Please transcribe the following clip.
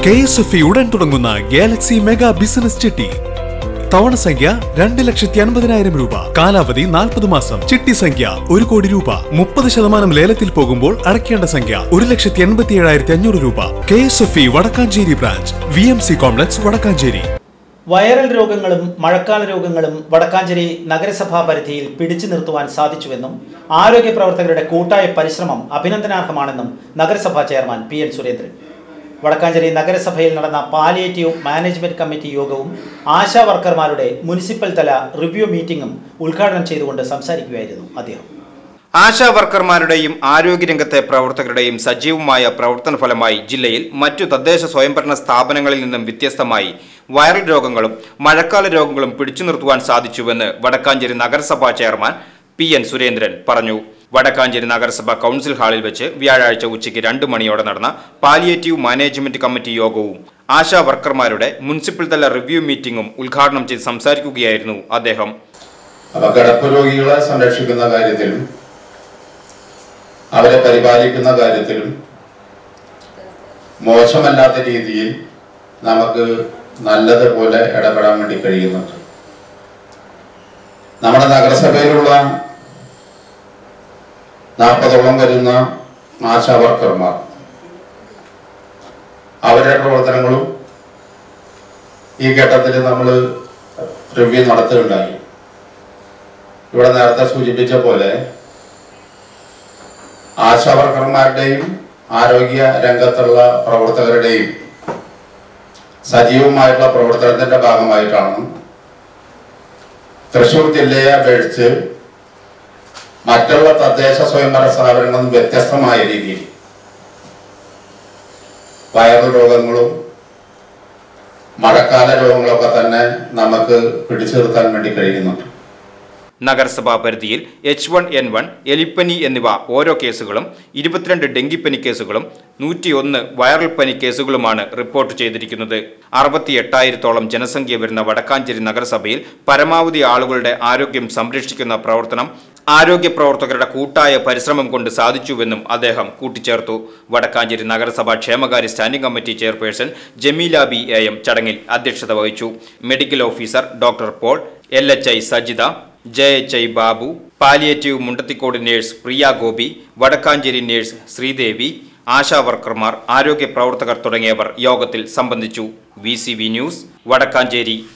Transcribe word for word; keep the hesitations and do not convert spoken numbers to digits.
K S F E ഉടൻ തുടങ്ങുന്ന Galaxy mega business ചിട്ടി. തവണ സംഖ്യ രണ്ട് ലക്ഷത്തി അൻപതിനായിരം രൂപ. കാലാവധി നാൽപ്പത് മാസം. ചിട്ടി സംഖ്യ ഒരു കോടി രൂപ. മുപ്പത് ശതമാനം ലേലത്തിൽ പോകുമ്പോൾ അടയ്ക്കേണ്ട സംഖ്യ ഒരു ലക്ഷത്തി എൺപത്തി ഏഴായിരത്തി അഞ്ഞൂറ് രൂപ. K S F E Vadakkanchery branch, V M C complex, Vadakkanchery. Viral രോഗങ്ങളും മഴക്കാല രോഗങ്ങളും വടക്കാഞ്ചേരി നഗരസഭാ പരിധിയിൽ പിടിച്ചു നിർത്തുവാൻ സാധിച്ചുവെന്നും ആരോഗ്യ പ്രവർത്തകരുടെ കൂട്ടായ പരിശ്രമം അഭിനന്ദനാർഹമാണെന്നും നഗരസഭാ chairman P N Surendran. Vadakkanchery നഗരസഭയിൽ നടന്ന പാലിയേറ്റീവ് മാനേജ്മെന്റ് കമ്മിറ്റി യോഗവും ആശാ വർക്കർമാരുടെ മുനിസിപ്പൽ തല റിവ്യൂ മീറ്റിംഗും ഉദ്ഘാടനം ചെയ്തുകൊണ്ട് സംസാരിക്കുകയായിരുന്നു അദ്ദേഹം. ആശാ വർക്കർമാരുടെയും ആരോഗ്യരംഗത്തെ പ്രവർത്തകരുടെയും സജീവമായ പ്രവർത്തന ഫലമായി ജില്ലയിൽ മറ്റു തദ്ദേശ സ്വയംഭരണ സ്ഥാപനങ്ങളിൽ നിന്നും വ്യത്യസ്തമായി വൈറൽ രോഗങ്ങളും മഴക്കാല രോഗങ്ങളും പിടിച്ചു നിർത്തുവാൻ സാധിച്ചുവെന്ന് വടക്കാഞ്ചേരി നഗരസഭാ ചെയർമാൻ പി എൻ സുരേന്ദ്രൻ പറഞ്ഞു. വടക്കാഞ്ചേരി നഗരസഭ കൗൺസിൽ ഹാളിൽ വെച്ച് വ്യാഴാഴ്ച ഉച്ചയ്ക്ക് രണ്ട് മണിയോടെ നടന്ന പാലിയേറ്റീവ് മാനേജ്മെന്റ് കമ്മിറ്റി യോഗവും ആശാ വർക്കർമാരുടെ മുനിസിപ്പൽ തല റിവ്യൂ മീറ്റിംഗും ഉദ്ഘാടനം ചെയ്ത് സംസാരിക്കുകയായിരുന്നു അദ്ദേഹം. കിടപ്പ് രോഗികളെ സംരക്ഷിക്കുന്ന കാര്യത്തിലും അവരെ പരിപാലിക്കുന്ന കാര്യത്തിലും മോശമല്ലാത്ത രീതിയിൽ നമുക്ക് നല്ലതുപോലെ ഇടപെടാൻ വേണ്ടി കഴിയുന്നുണ്ട്. നമ്മുടെ നഗരസഭയിലുള്ള നാൽപ്പതോളം വരുന്ന ആശാ വർക്കർമാർ അവരുടെ പ്രവർത്തനങ്ങളും ഈ ഘട്ടത്തിൽ നമ്മൾ റിവ്യൂ നടത്തുകയുണ്ടായി. ഇവിടെ നേരത്തെ സൂചിപ്പിച്ച പോലെ ആശാ വർക്കർമാരുടെയും ആരോഗ്യ രംഗത്തുള്ള പ്രവർത്തകരുടെയും സജീവമായിട്ടുള്ള പ്രവർത്തനത്തിന്റെ ഭാഗമായിട്ടാണ് തൃശ്ശൂർ ജില്ലയെ അപേക്ഷിച്ച് മറ്റുള്ള തദ്ദേശ സ്വയംഭരണ സ്ഥാപനങ്ങളിൽ വ്യത്യസ്തമായ രീതിയിൽ വൈറൽ രോഗങ്ങളും മഴക്കാല രോഗങ്ങളൊക്കെ തന്നെ നമുക്ക് പിടിച്ചു നിർത്താൻ വേണ്ടി കഴിയുന്നുണ്ട്. നഗരസഭാ പരിധിയിൽ എച്ച് വൺ എൻ വൺ, എലിപ്പനി എന്നിവ ഓരോ കേസുകളും, ഇരുപത്തിരണ്ട് ഡെങ്കിപ്പനി കേസുകളും നൂറ്റി ഒന്ന് വൈറൽ പനി കേസുകളുമാണ് റിപ്പോർട്ട് ചെയ്തിരിക്കുന്നത്. അറുപത്തി എട്ടായിരത്തോളം ജനസംഖ്യ വരുന്ന വടക്കാഞ്ചേരി നഗരസഭയിൽ പരമാവധി ആളുകളുടെ ആരോഗ്യം സംരക്ഷിക്കുന്ന പ്രവർത്തനം ആരോഗ്യ പ്രവർത്തകരുടെ കൂട്ടായ പരിശ്രമം കൊണ്ട് സാധിച്ചുവെന്നും അദ്ദേഹം കൂട്ടിച്ചേർത്തു. വടക്കാഞ്ചേരി നഗരസഭാ ക്ഷേമകാര്യ standing committee chairperson Jameela B A M ചടങ്ങിൽ അധ്യക്ഷത വഹിച്ചു. Medical officer doctor Paul, L H I Sajitha, J H I Babu, palliative Mundathikode nurse Priya Gopi, Vadakkanchery nurse Sreedevi, ASHA വർക്കർമാർ, ആരോഗ്യ പ്രവർത്തകർ തുടങ്ങിയവർ യോഗത്തിൽ സംബന്ധിച്ചു. V C V news, Vadakkanchery.